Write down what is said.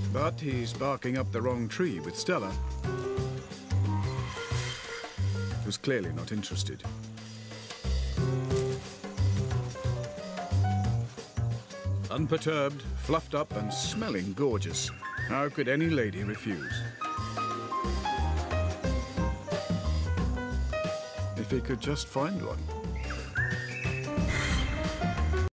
But he's barking up the wrong tree with Stella, who's clearly not interested. Unperturbed, fluffed up and smelling gorgeous. How could any lady refuse? If he could just find one.